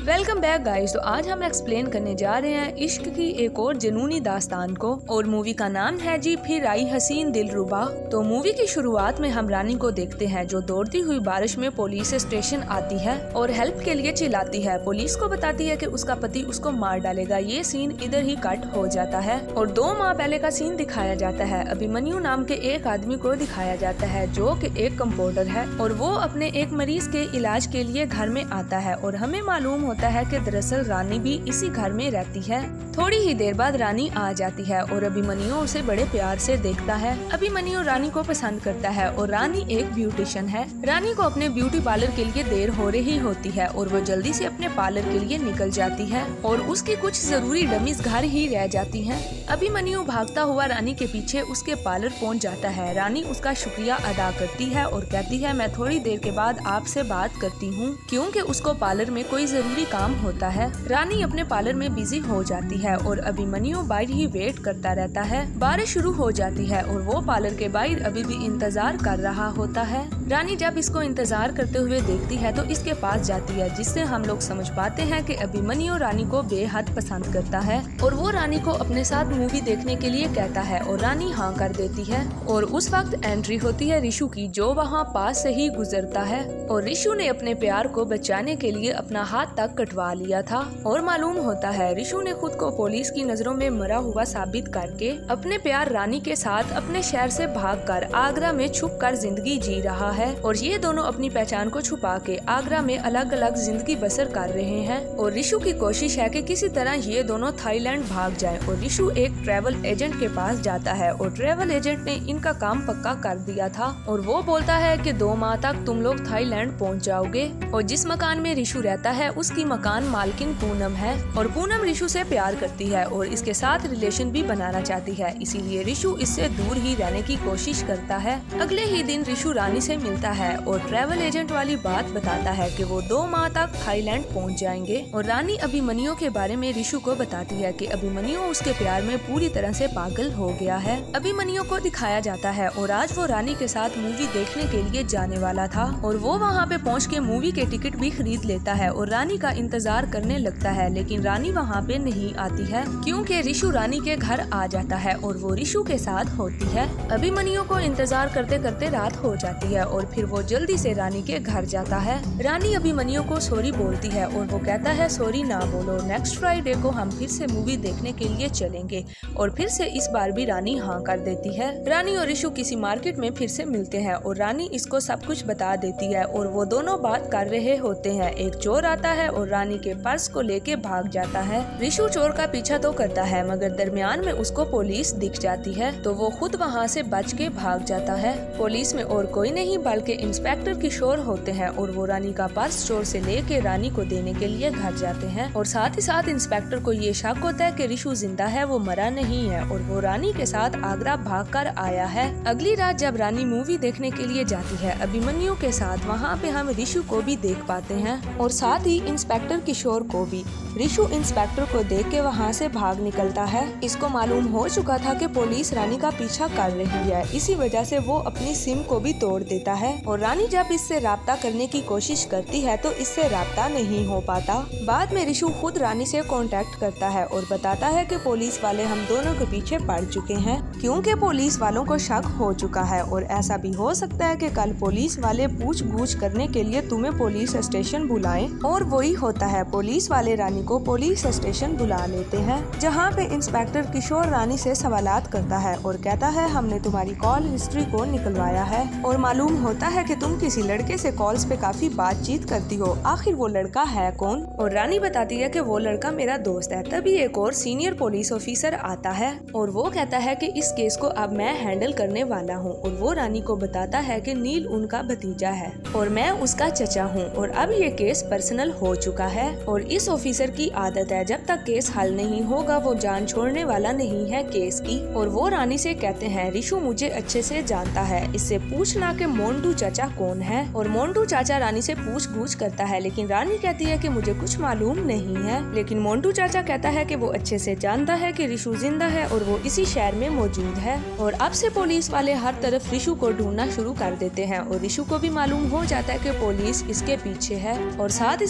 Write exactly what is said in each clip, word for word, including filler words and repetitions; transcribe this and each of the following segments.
Welcome back guys. तो आज हम एक्सप्लेन करने जा रहे हैं इश्क की एक और जुनूनी दास्तान को, और मूवी का नाम है जी फिर आई हसीन दिलरुबा। तो मूवी की शुरुआत में हम रानी को देखते हैं जो दौड़ती हुई बारिश में पुलिस स्टेशन आती है और हेल्प के लिए चिल्लाती है। पुलिस को बताती है कि उसका पति उसको मार डालेगा। ये सीन इधर ही कट हो जाता है और दो माह पहले का सीन दिखाया जाता है। अभिमन्यु नाम के एक आदमी को दिखाया जाता है जो कि एक कंपाउंडर है और वो अपने एक मरीज के इलाज के लिए घर में आता है और हमें मालूम होता है कि दरअसल रानी भी इसी घर में रहती है। थोड़ी ही देर बाद रानी आ जाती है और अभिमन्यु उसे बड़े प्यार से देखता है। अभिमन्यु रानी को पसंद करता है और रानी एक ब्यूटिशियन है। रानी को अपने ब्यूटी पार्लर के लिए देर हो रही होती है और वो जल्दी से अपने पार्लर के लिए निकल जाती है और उसकी कुछ जरूरी डमीज घर ही रह जाती हैं। अभिमन्यु भागता हुआ रानी के पीछे उसके पार्लर पहुंच जाता है। रानी उसका शुक्रिया अदा करती है और कहती है मैं थोड़ी देर के बाद आपसे बात करती हूँ, क्योंकि उसको पार्लर में कोई जरूरी काम होता है। रानी अपने पार्लर में बिजी हो जाती है और अभिमन्यु बाहर ही वेट करता रहता है। बारिश शुरू हो जाती है और वो पार्लर के बाहर अभी भी इंतजार कर रहा होता है। रानी जब इसको इंतजार करते हुए देखती है तो इसके पास जाती है, जिससे हम लोग समझ पाते हैं कि अभिमन्यु रानी को बेहद पसंद करता है और वो रानी को अपने साथ मूवी देखने के लिए कहता है और रानी हाँ कर देती है। और उस वक्त एंट्री होती है रिशु की, जो वहाँ पास से ही गुजरता है और रिशु ने अपने प्यार को बचाने के लिए अपना हाथ तक कटवा लिया था। और मालूम होता है रिशु ने खुद को पुलिस की नजरों में मरा हुआ साबित करके अपने प्यार रानी के साथ अपने शहर से भागकर आगरा में छुप कर जिंदगी जी रहा है और ये दोनों अपनी पहचान को छुपा के आगरा में अलग अलग जिंदगी बसर कर रहे हैं। और रिशु की कोशिश है कि किसी तरह ये दोनों थाईलैंड भाग जाएं और रिशु एक ट्रैवल एजेंट के पास जाता है और ट्रैवल एजेंट ने इनका काम पक्का कर दिया था और वो बोलता है कि दो माह तक तुम लोग थाईलैंड पहुंच जाओगे। और जिस मकान में रिशु रहता है उसकी मकान मालकिन पूनम है और पूनम रिशु से प्यार करती है और इसके साथ रिलेशन भी बनाना चाहती है, इसीलिए रिशु इससे दूर ही रहने की कोशिश करता है। अगले ही दिन रिशु रानी से मिलता है और ट्रैवल एजेंट वाली बात बताता है कि वो दो माह तक थाईलैंड पहुंच जाएंगे। और रानी अभिमन्यु के बारे में रिशु को बताती है कि अभिमन्यु उसके प्यार में पूरी तरह से पागल हो गया है। अभिमन्यु को दिखाया जाता है और आज वो रानी के साथ मूवी देखने के लिए जाने वाला था और वो वहाँ पे पहुँच के मूवी के टिकट भी खरीद लेता है और रानी का इंतजार करने लगता है, लेकिन रानी वहाँ पे नहीं आती है क्योंकि रिशु रानी के घर आ जाता है और वो रिशु के साथ होती है। अभिमन्यु को इंतजार करते करते रात हो जाती है और फिर वो जल्दी से रानी के घर जाता है। रानी अभिमन्यु को सॉरी बोलती है और वो कहता है सॉरी ना बोलो, नेक्स्ट फ्राइडे को हम फिर से मूवी देखने के लिए चलेंगे। और फिर से इस बार भी रानी हाँ कर देती है। रानी और रिशु किसी मार्केट में फिर से मिलते हैं और रानी इसको सब कुछ बता देती है और वो दोनों बात कर रहे होते हैं। एक चोर आता है और रानी के पर्स को लेके भाग जाता है। रिशु चोर का पीछा तो करता है मगर दरमियान में उसको पुलिस दिख जाती है तो वो खुद वहाँ से बच के भाग जाता है। पुलिस में और कोई नहीं बल्कि इंस्पेक्टर किशोर होते हैं और वो रानी का पर्स चोर से लेके रानी को देने के लिए घर जाते हैं। और साथ ही साथ इंस्पेक्टर को ये शक होता है कि रिशु जिंदा है, वो मरा नहीं है और वो रानी के साथ आगरा भाग कर आया है। अगली रात जब रानी मूवी देखने के लिए जाती है अभिमन्यु के साथ, वहाँ पे हम रिशु को भी देख पाते हैं और साथ ही इंस्पेक्टर किशोर को भी। रिशु इंस्पेक्टर को देख के वहाँ से भाग निकलता है। इसको मालूम हो चुका था कि पुलिस रानी का पीछा कर रही है, इसी वजह से वो अपनी सिम को भी तोड़ देता है। और रानी जब इससे राब्ता करने की कोशिश करती है तो इससे राब्ता नहीं हो पाता। बाद में रिशु खुद रानी से कांटेक्ट करता है और बताता है कि पुलिस वाले हम दोनों के पीछे पड़ चुके हैं, क्योंकि पुलिस वालों को शक हो चुका है और ऐसा भी हो सकता है कि कल पुलिस वाले पूछ गूछ करने के लिए तुम्हें पुलिस स्टेशन बुलाएं। और वही होता है, पुलिस वाले रानी को पुलिस स्टेशन बुला लेते हैं, जहाँ पे इंस्पेक्टर किशोर रानी से सवालात करता है और कहता है हमने तुम्हारी कॉल हिस्ट्री को निकलवाया है और मालूम होता है कि तुम किसी लड़के से कॉल्स पे काफी बातचीत करती हो, आखिर वो लड़का है कौन? और रानी बताती है कि वो लड़का मेरा दोस्त है। तभी एक और सीनियर पुलिस ऑफिसर आता है और वो कहता है कि इस केस को अब मैं हैंडल करने वाला हूँ और वो रानी को बताता है कि नील उनका भतीजा है और मैं उसका चचा हूँ और अब ये केस पर्सनल हो चुका है और इस ऑफिसर की आदत है जब तक केस हल नहीं होगा वो जान छोड़ने वाला नहीं है केस की। और वो रानी से कहते हैं रिशु मुझे अच्छे से जानता है, इससे पूछना कि मोंटू चाचा कौन है। और मोंटू चाचा रानी से पूछ गूछ करता है, लेकिन रानी कहती है कि मुझे कुछ मालूम नहीं है। लेकिन मोंटू चाचा कहता है कि वो अच्छे से जानता है कि रिशु जिंदा है और वो इसी शहर में मौजूद है। और अब से पुलिस वाले हर तरफ रिशु को ढूंढना शुरू कर देते हैं और रिशु को भी मालूम हो जाता है कि पुलिस इसके पीछे है। और साथ ही साथ रिशु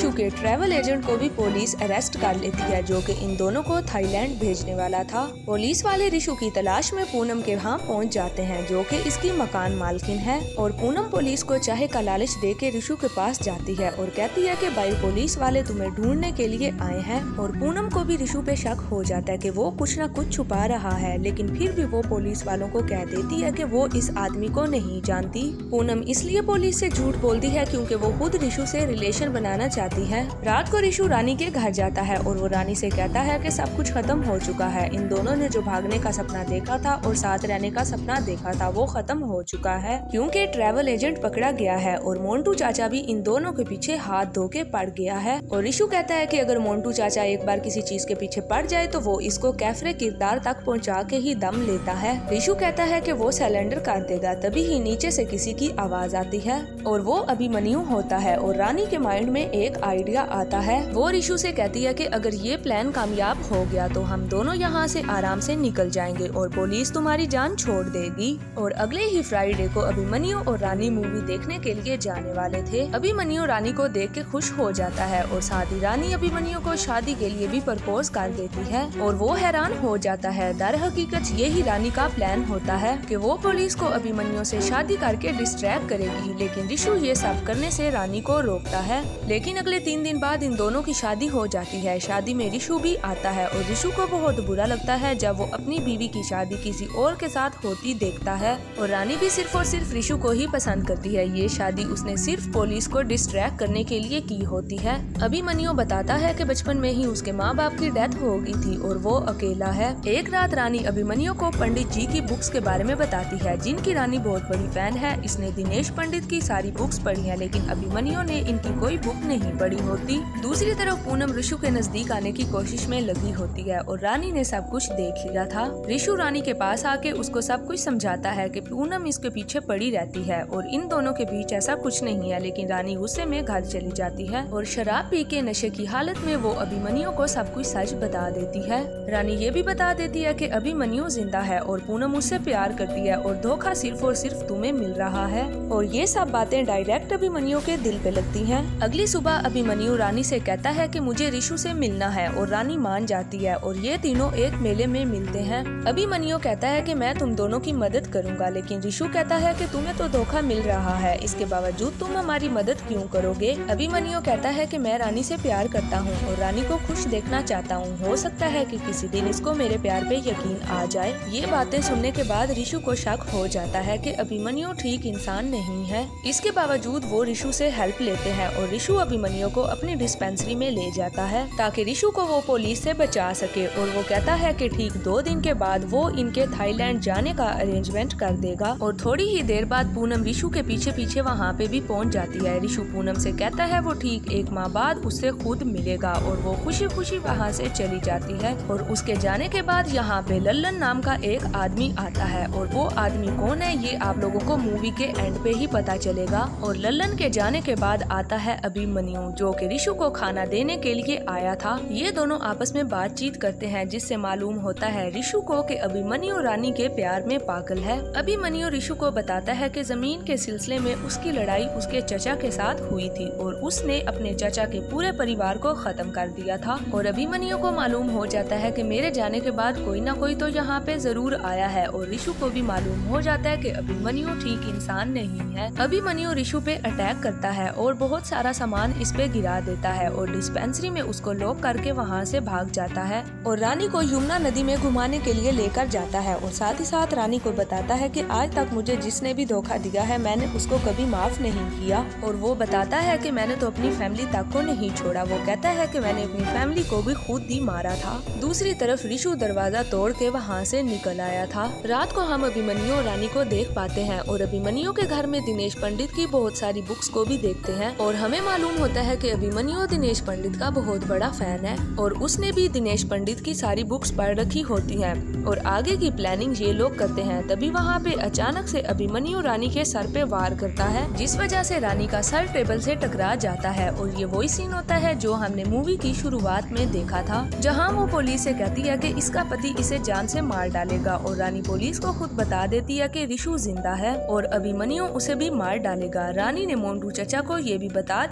रिशु के ट्रैवल एजेंट को भी पुलिस अरेस्ट कर लेती है, जो कि इन दोनों को थाईलैंड भेजने वाला था। पुलिस वाले रिशु की तलाश में पूनम के यहाँ पहुँच जाते हैं, जो कि इसकी मकान मालकिन है। और पूनम पुलिस को चाहे का लालच दे के रिशु के पास जाती है और कहती है कि भाई पुलिस वाले तुम्हें ढूंढने के लिए आए हैं। और पूनम को भी रिशु पे शक हो जाता है कि वो कुछ न कुछ छुपा रहा है, लेकिन फिर भी वो पुलिस वालों को कह देती है कि वो इस आदमी को नहीं जानती। पूनम इसलिए पुलिस से झूठ बोलती है क्योंकि वो खुद रिशु से रिलेशन बनाना चाहती है। रात को रिशु रानी के घर जाता है और वो रानी से कहता है कि सब कुछ खत्म हो चुका है। इन दोनों ने जो भागने का सपना देखा था और साथ रहने का सपना देखा था वो खत्म हो चुका है, क्योंकि ट्रैवल एजेंट पकड़ा गया है और मोन्टू चाचा भी इन दोनों के पीछे हाथ धो के पड़ गया है। और रिशु कहता है कि अगर मोन्टू चाचा एक बार किसी चीज के पीछे पड़ जाए तो वो इसको कैफरे किरदार तक पहुंचा के ही दम लेता है। रिशु कहता है कि वो सिलेंडर कर देगा। तभी ही नीचे से किसी की आवाज आती है और वो अभिमन्यु होता है। और रानी के माइंड में एक आइडिया आता है। वो रिशु से कहती है कि अगर ये प्लान कामयाब हो गया तो हम दोनों यहाँ से आराम से निकल जाएंगे और पुलिस तुम्हारी जान छोड़ देगी। और अगले ही फ्राइडे को अभिमन्यु और रानी मूवी देखने के लिए जाने वाले थे। अभिमन्यु रानी को देख के खुश हो जाता है और साथ ही रानी अभिमन्यु को शादी के लिए भी प्रपोज कर देती है और वो हैरान हो जाता है। दर हकीकत ये ही रानी का प्लान होता है कि वो पुलिस को अभिमन्यु से शादी करके डिस्ट्रैक्ट करेगी, लेकिन रिशु ये सब करने से रानी को रोकता है। लेकिन अगले तीन दिन बाद इन दोनों की शादी हो जाती है। शादी में रिशु भी आता है और रिशु को बहुत बुरा लगता है जब वो अपनी बीवी की शादी किसी और के साथ होती देखता है। और रानी भी सिर्फ और सिर्फ रिशु को ही पसंद करती है। ये शादी उसने सिर्फ पुलिस को डिस्ट्रैक्ट करने के लिए की होती है। अभिमन्यु बताता है कि बचपन में ही उसके माँ बाप की डेथ हो गई थी और वो अकेला है। एक रात रानी अभिमन्यु को पंडित जी की बुक्स के बारे में बताती है, जिनकी रानी बहुत बड़ी फैन है। इसने दिनेश पंडित की सारी बुक्स पढ़ी है, लेकिन अभिमन्यु ने इनकी कोई बुक नहीं पढ़ी होती। दूसरी तरफ पूनम रिशु के नजदीक आने की कोशिश में लगी होती है और रानी ने सब कुछ देख लिया था। रिशु रानी के पास आके उसको सब कुछ समझाता है कि पूनम इसके पीछे पड़ी रहती है और इन दोनों के बीच ऐसा कुछ नहीं है। लेकिन रानी गुस्से में घर चली जाती है और शराब पी के नशे की हालत में वो अभिमन्यु को सब कुछ सच बता देती है। रानी ये भी बता देती है कि अभिमन्यु जिंदा है और पूनम उससे प्यार करती है और धोखा सिर्फ और सिर्फ तुम्हें मिल रहा है। और ये सब बातें डायरेक्ट अभिमन्यु के दिल पे लगती हैं। अगली सुबह अभिमन्यु रानी से कहता है कि मुझे रिशु से मिलना है और रानी मान जाती है और ये तीनों एक मेले में मिलते हैं। अभिमन्यु कहता है कि मैं तुम दोनों की मदद करूंगा, लेकिन रिशु कहता है कि तुम्हें तो धोखा मिल रहा है, इसके बावजूद तुम हमारी मदद क्यों करोगे। अभिमन्यु कहता है कि मैं रानी से प्यार करता हूँ और रानी को खुश देखना चाहता हूँ। हो सकता है कि किसी दिन इसको मेरे प्यार पे यकीन आ जाए। ये बातें सुनने के बाद रिशु को शक हो जाता है कि अभिमन्यु ठीक इंसान नहीं है। इसके बावजूद वो रिशु से हेल्प लेते हैं और रिशु अभिमन्यु को अपनी डिस्पेंसरी में ले जाता है ताकि रिशु को वो पुलिस से बचा सके। और वो कहता है कि ठीक दो दिन के बाद वो इनके थाईलैंड जाने का अरेंजमेंट कर देगा। और थोड़ी ही देर बाद पूनम रिशु के पीछे पीछे वहाँ पे भी पहुँच जाती है। रिशु पूनम से कहता है वो ठीक एक माह बाद उससे खुद मिलेगा और वो खुशी खुशी वहाँ से चली जाती है। और उसके जाने के बाद यहाँ पे लल्लन नाम का एक आदमी आता है और वो आदमी कौन है ये आप लोगों को मूवी के एंड पे ही पता चलेगा। और लल्लन के जाने के बाद आता है अभिमन्यु, जो कि रिशु को खाना देने के लिए आया था। ये दोनों आपस में बातचीत करते हैं, जिससे मालूम होता है रिशु को कि अभिमन्यु रानी के प्यार में पागल है। अभिमन्यु रिशु को बताता है कि जमीन के सिलसिले में उसकी लड़ाई उसके चचा के साथ हुई थी और उसने अपने चचा के पूरे परिवार को खत्म कर दिया था। और अभिमन्यु को मालूम हो जाता है कि मेरे जाने के बाद कोई ना कोई तो यहाँ पे जरूर आया है। और रिशु को भी मालूम हो जाता है कि अभिमन्यु ठीक इंसान नहीं है। अभिमन्यु रिशु पे अटैक करता है और बहुत सारा सामान इस पे गिरा देता है और डिस्पेंसरी में उसको लॉक करके वहाँ से भाग जाता है और रानी को यमुना नदी में घुमाने के लिए लेकर जाता है। और साथ ही साथ रानी को बताता है कि आज तक मुझे जिसने भी धोखा दिया है मैंने उसको कभी माफ नहीं किया। और वो बताता है कि मैंने तो अपनी फैमिली तक को नहीं छोड़ा। वो कहता है कि मैंने अपनी फैमिली को भी खुद ही मारा था। दूसरी तरफ रिशु दरवाजा तोड़ के वहाँ से निकल आया था। रात को हम अभिमन्यु और रानी को देख पाते हैं और अभिमन्यु के घर में दिनेश पंडित की बहुत सारी बुक्स को भी देखते हैं और हमें मालूम होता है कि अभिमन्यु दिनेश पंडित का बहुत बड़ा फैन है और उसने भी दिनेश पंडित की सारी बुक्स पढ़ रखी होती हैं और आगे की प्लानिंग ये लोग करते हैं। तभी वहाँ पे अचानक से अभिमन्यु रानी के सर पे वार करता है, जिस वजह से रानी का सर टेबल से टकरा जाता है। और ये वही सीन होता है जो हमने मूवी की शुरुआत में देखा था, जहाँ वो पुलिस से कहती है कि इसका पति इसे जान से मार डालेगा और रानी पुलिस को खुद बता देती है कि रिशु जिंदा है और अभिमन्यु उसे भी मार डालेगा। रानी ने मोन्टू चचा को ये भी बता दिया था कि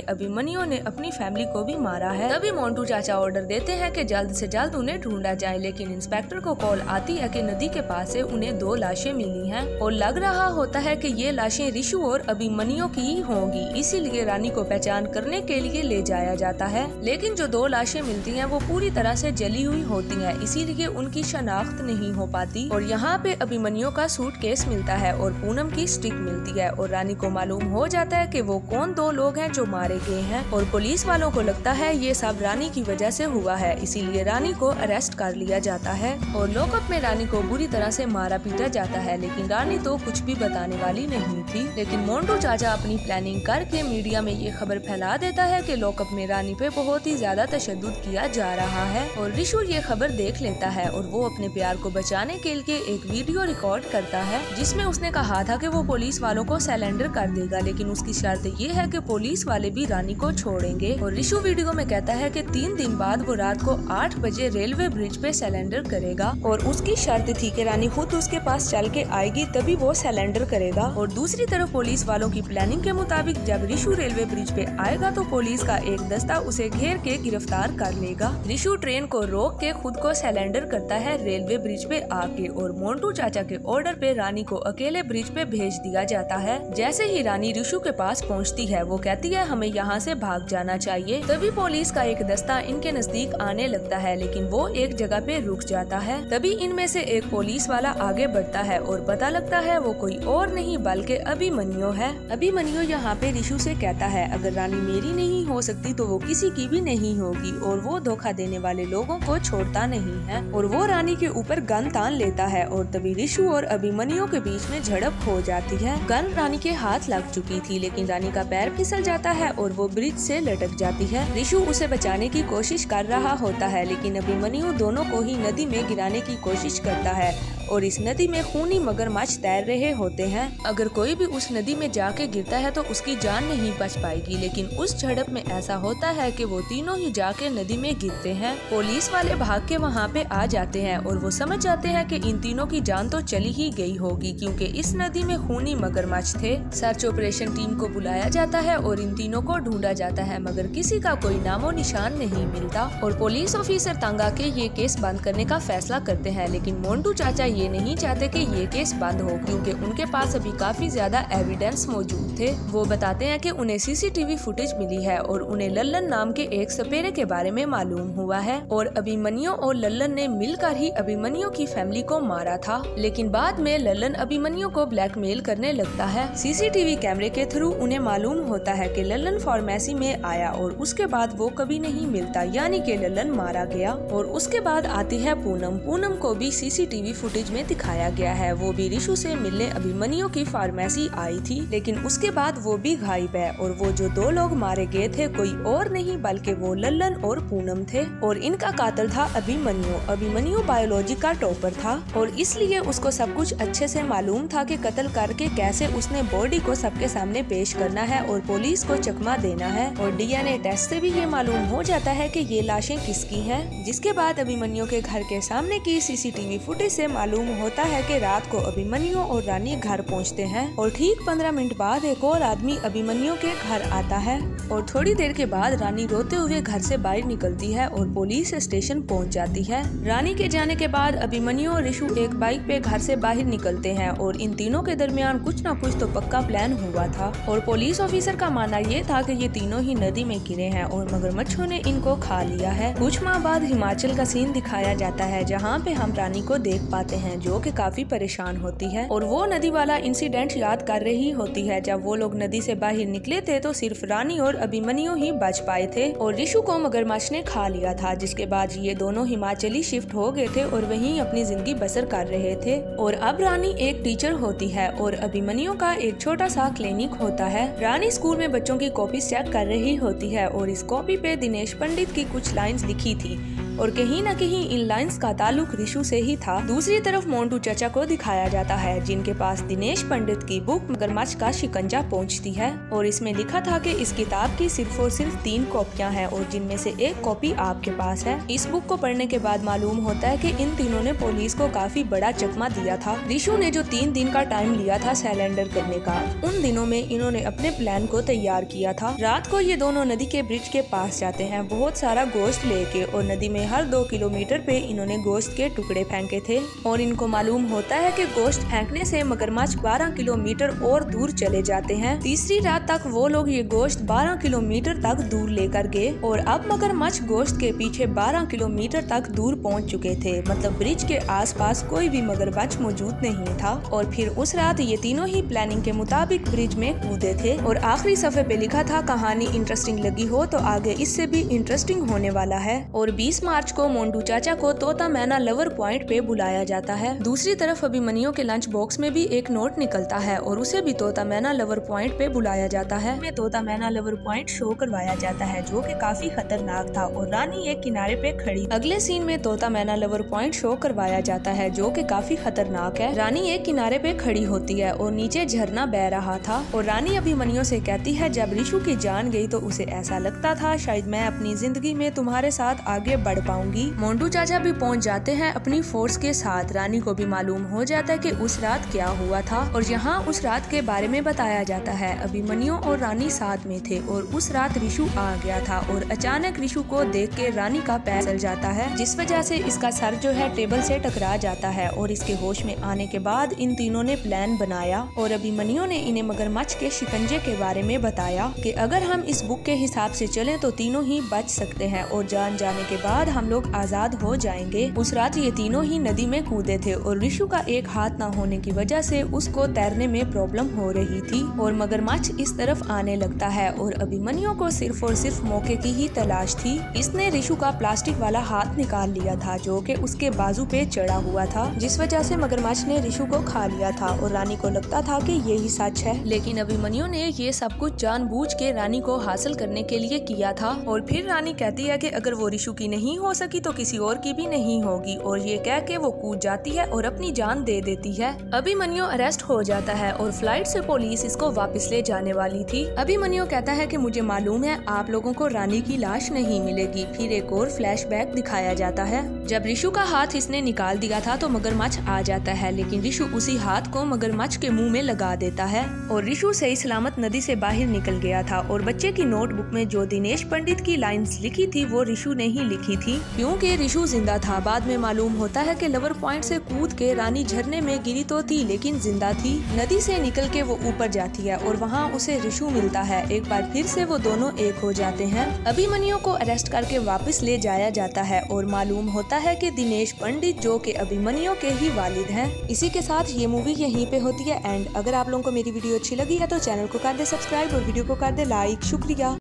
अभिमन्यु ने अपनी फैमिली को भी मारा है। तभी मोंटू चाचा ऑर्डर देते हैं कि जल्द से जल्द उन्हें ढूंढा जाए, लेकिन इंस्पेक्टर को कॉल आती है कि नदी के पास से उन्हें दो लाशें मिली हैं और लग रहा होता है कि ये लाशें रिशु और अभिमन्यु की ही होंगी, इसीलिए रानी को पहचान करने के लिए ले जाया जाता है। लेकिन जो दो लाशें मिलती हैं वो पूरी तरह से जली हुई होती हैं, इसीलिए उनकी शनाख्त नहीं हो पाती। और यहाँ पे अभिमन्यु का सूटकेस मिलता है और पूनम की स्टिक मिलती है और रानी को मालूम हो जाता है कि वो कौन दो लोग हैं जो मारे गए हैं। और पुलिस वालों को लगता है ये सब रानी की वजह से हुआ है, इसीलिए रानी को अरेस्ट कर लिया जाता है और लॉकअप में रानी को बुरी तरह से मारा पीटा जाता है। लेकिन रानी तो कुछ भी बताने वाली नहीं थी। लेकिन मोंटू चाचा अपनी प्लानिंग करके मीडिया में ये खबर फैला देता है कि लॉकअप में रानी पे बहुत ही ज्यादा तशद्दुद किया जा रहा है। और रिशु ये खबर देख लेता है और वो अपने प्यार को बचाने के लिए एक वीडियो रिकॉर्ड करता है जिसमें उसने कहा था कि वो पुलिस वालों को सरेंडर कर देगा, लेकिन उसकी शर्त ये है कि पुलिस वाले भी रानी को छोड़ेंगे। और रिशु वीडियो में कहता है कि तीन दिन बाद वो रात को आठ बजे रेलवे ब्रिज पे सरेंडर करेगा और उसकी शर्त थी कि रानी खुद उसके पास चल के आएगी तभी वो सरेंडर करेगा। और दूसरी तरफ पुलिस वालों की प्लानिंग के मुताबिक जब रिशु रेलवे ब्रिज पे आएगा तो पुलिस का एक दस्ता उसे घेर के गिरफ्तार कर लेगा। रिशु ट्रेन को रोक के खुद को सरेंडर करता है रेलवे ब्रिज पे आके और मोंटू चाचा के ऑर्डर पे रानी को अकेले ब्रिज पे भेज दिया जाता है। जैसे ही रानी रिशु के पास पहुंचती है वो कहती है हमें यहाँ से भाग जाना चाहिए। तभी पुलिस का एक दस्ता इनके नजदीक आने लगता है, लेकिन वो एक जगह पे रुक जाता है। तभी इनमें से एक पुलिस वाला आगे बढ़ता है और पता लगता है वो कोई और नहीं बल्कि अभिमन्यु है। अभिमन्यु यहाँ पे रिशु से कहता है अगर रानी मेरी नहीं हो सकती तो वो किसी की भी नहीं होगी और वो धोखा देने वाले लोगों को छोड़ता नहीं है। और वो रानी के ऊपर गन तान लेता है और तभी रिशु और अभिमन्यु के बीच में झड़प हो जाती है। गन रानी के हाथ लग चुकी थी, लेकिन रानी का पैर फिसल जाता है और वो ब्रिज से लटक जाती है। रिशु उसे बचाने की कोशिश कर रहा होता है, लेकिन अभिमन्यु दोनों को ही नदी में गिराने की कोशिश करता है और इस नदी में खूनी मगरमच्छ तैर रहे होते हैं। अगर कोई भी उस नदी में जाके गिरता है तो उसकी जान नहीं बच पाएगी, लेकिन उस झड़प में ऐसा होता है कि वो तीनों ही जाके नदी में गिरते हैं। पुलिस वाले भाग के वहाँ पे आ जाते हैं और वो समझ जाते हैं कि इन तीनों की जान तो चली ही गई होगी क्योंकि इस नदी में खूनी मगरमच्छ थे। सर्च ऑपरेशन टीम को बुलाया जाता है और इन तीनों को ढूंढा जाता है, मगर किसी का कोई नामो निशान नहीं मिलता। और पुलिस ऑफिसर तंग आके ये केस बंद करने का फैसला करते हैं, लेकिन मोंटू चाचा ये नहीं चाहते कि ये केस बंद हो क्योंकि उनके पास अभी काफी ज्यादा एविडेंस मौजूद थे। वो बताते हैं कि उन्हें सीसीटीवी फुटेज मिली है और उन्हें लल्लन नाम के एक सपेरे के बारे में मालूम हुआ है और अभिमन्यु और लल्लन ने मिलकर ही अभिमन्यु की फैमिली को मारा था। लेकिन बाद में लल्लन अभिमन्यु को ब्लैकमेल करने लगता है। सीसीटीवी कैमरे के थ्रू उन्हें मालूम होता है कि लल्लन फार्मेसी में आया और उसके बाद वो कभी नहीं मिलता, यानी कि लल्लन मारा गया। और उसके बाद आती है पूनम। पूनम को भी सीसीटीवी फुटेज में दिखाया गया है, वो भी रिशु से मिलने अभिमन्यु की फार्मेसी आई थी, लेकिन उसके बाद वो भी गायब है। और वो जो दो लोग मारे गए थे कोई और नहीं बल्कि वो लल्लन और पूनम थे और इनका कातिल था अभिमन्यु। अभिमन्यु बायोलॉजी का टॉपर था और इसलिए उसको सब कुछ अच्छे से मालूम था कि कत्ल करके कैसे उसने बॉडी को सबके सामने पेश करना है और पुलिस को चकमा देना है। और डीएनए टेस्ट से भी ये मालूम हो जाता है कि ये लाशें किसकी हैं। जिसके बाद अभिमन्यु के घर के सामने की सीसीटीवी फुटेज से मालूम होता है कि रात को अभिमन्यु और रानी घर पहुंचते हैं और ठीक पंद्रह मिनट बाद एक और आदमी अभिमन्यु के घर आता है और थोड़ी देर के बाद रानी रोते हुए घर से बाहर निकलती है और पुलिस स्टेशन पहुंच जाती है। रानी के जाने के बाद अभिमन्यु और रिशु एक बाइक पे घर से बाहर निकलते हैं और इन तीनों के दरमियान कुछ न कुछ तो पक्का प्लान हुआ था। और पुलिस ऑफिसर का मानना ये था कि ये तीनों ही नदी में गिरे हैं और मगरमच्छों ने इनको खा लिया है। कुछ माह बाद हिमाचल का सीन दिखाया जाता है जहाँ पे हम रानी को देख पाते हैं जो कि काफी परेशान होती है और वो नदी वाला इंसिडेंट याद कर रही होती है। जब वो लोग नदी से बाहर निकले थे तो सिर्फ रानी और अभिमन्यु ही बच पाए थे और रिशु को मगरमच्छ ने खा लिया था, जिसके बाद ये दोनों हिमाचली शिफ्ट हो गए थे और वहीं अपनी जिंदगी बसर कर रहे थे। और अब रानी एक टीचर होती है और अभिमन्यु का एक छोटा सा क्लिनिक होता है। रानी स्कूल में बच्चों की कॉपी चेक कर रही होती है और इस कॉपी पे दिनेश पंडित की कुछ लाइंस लिखी थी और कहीं न कहीं इन लाइंस का ताल्लुक रिशु से ही था। दूसरी तरफ मोंटू चाचा को दिखाया जाता है जिनके पास दिनेश पंडित की बुक मगरमच्छ का शिकंजा पहुंचती है और इसमें लिखा था कि इस किताब की सिर्फ और सिर्फ तीन कॉपियां हैं और जिनमें से एक कॉपी आपके पास है। इस बुक को पढ़ने के बाद मालूम होता है कि इन तीनों ने पुलिस को काफी बड़ा चकमा दिया था। रिशु ने जो तीन दिन का टाइम लिया था सरेंडर करने का, उन दिनों में इन्होंने अपने प्लान को तैयार किया था। रात को ये दोनों नदी के ब्रिज के पास जाते हैं बहुत सारा गोश्त लेके और नदी में हर दो किलोमीटर पे इन्होंने गोश्त के टुकड़े फेंके थे और इनको मालूम होता है कि गोश्त फेंकने से मगरमच्छ बारह किलोमीटर और दूर चले जाते हैं। तीसरी रात तक वो लोग ये गोश्त बारह किलोमीटर तक दूर लेकर गए और अब मगरमच्छ गोश्त के पीछे बारह किलोमीटर तक दूर पहुंच चुके थे। मतलब ब्रिज के आसपास कोई भी मगरमच्छ मौजूद नहीं था और फिर उस रात ये तीनों ही प्लानिंग के मुताबिक ब्रिज में कूदे थे। और आखिरी सफ़े पे लिखा था कहानी इंटरेस्टिंग लगी हो तो आगे इससे भी इंटरेस्टिंग होने वाला है। और बीस मार्च को मोंटू चाचा को तोता मैना लवर पॉइंट पे बुलाया जाता है। दूसरी तरफ अभिमन्यु के लंच बॉक्स में भी एक नोट निकलता है और उसे भी तोता मैना लवर पॉइंट पे बुलाया जाता है। में तोता मैना लवर पॉइंट शो करवाया जाता है जो कि काफी खतरनाक था और रानी एक किनारे पे खड़ी। अगले सीन में तोता मैना लवर पॉइंट शो करवाया जाता है जो कि काफी खतरनाक है। रानी एक किनारे पे खड़ी होती है और नीचे झरना बह रहा था और रानी अभिमन्यु से कहती है जब रिशु की जान गई तो उसे ऐसा लगता था शायद मैं अपनी जिंदगी में तुम्हारे साथ आगे बढ़ पाऊंगी। मोंटू चाचा भी पहुंच जाते हैं अपनी फोर्स के साथ। रानी को भी मालूम हो जाता है कि उस रात क्या हुआ था और यहाँ उस रात के बारे में बताया जाता है। अभिमन्यु और रानी साथ में थे और उस रात रिशु आ गया था और अचानक रिशु को देख के रानी का पैर चल जाता है जिस वजह से इसका सर जो है टेबल से टकरा जाता है और इसके होश में आने के बाद इन तीनों ने प्लान बनाया और अभिमन्यु ने इन्हें मगरमच्छ के शिकंजे के बारे में बताया कि अगर हम इस बुक के हिसाब से चलें तो तीनों ही बच सकते हैं और जान जाने के बाद हम लोग आजाद हो जाएंगे। उस रात ये तीनों ही नदी में कूदे थे और रिशु का एक हाथ ना होने की वजह से उसको तैरने में प्रॉब्लम हो रही थी और मगरमच्छ इस तरफ आने लगता है और अभिमन्यु को सिर्फ और सिर्फ मौके की ही तलाश थी। इसने रिशु का प्लास्टिक वाला हाथ निकाल लिया था जो कि उसके बाजू पे चढ़ा हुआ था जिस वजह से मगरमच्छ ने रिशु को खा लिया था और रानी को लगता था कि यही सच है। लेकिन अभिमन्यु ने ये सब कुछ जानबूझ के रानी को हासिल करने के लिए किया था और फिर रानी कहती है कि अगर वो रिशु की नहीं हो सकी तो किसी और की भी नहीं होगी और ये कह के वो कूद जाती है और अपनी जान दे देती है। अभिमन्यु अरेस्ट हो जाता है और फ्लाइट से पुलिस इसको वापस ले जाने वाली थी। अभिमन्यु कहता है कि मुझे मालूम है आप लोगों को रानी की लाश नहीं मिलेगी। फिर एक और फ्लैशबैक दिखाया जाता है जब रिशु का हाथ इसने निकाल दिया था तो मगरमच्छ आ जाता है लेकिन रिशु उसी हाथ को मगरमच्छ के मुंह में लगा देता है और रिशु सही सलामत नदी से बाहर निकल गया था। और बच्चे की नोटबुक में जो दिनेश पंडित की लाइंस लिखी थी वो रिशु ने ही लिखी थी क्योंकि रिशु जिंदा था। बाद में मालूम होता है कि लवर पॉइंट से कूद के रानी झरने में गिरी तो थी लेकिन जिंदा थी। नदी से निकल के वो ऊपर जाती है और वहाँ उसे रिशु मिलता है। एक बार फिर से वो दोनों एक हो जाते हैं। अभिमन्यु को अरेस्ट करके वापस ले जाया जाता है और मालूम होता है कि दिनेश पंडित जो कि अभिमन्यु के ही वालिद हैं। इसी के साथ ये मूवी यहीं पे होती है एंड। अगर आप लोगों को मेरी वीडियो अच्छी लगी है तो चैनल को कर दे सब्सक्राइब और वीडियो को कर दे लाइक। शुक्रिया।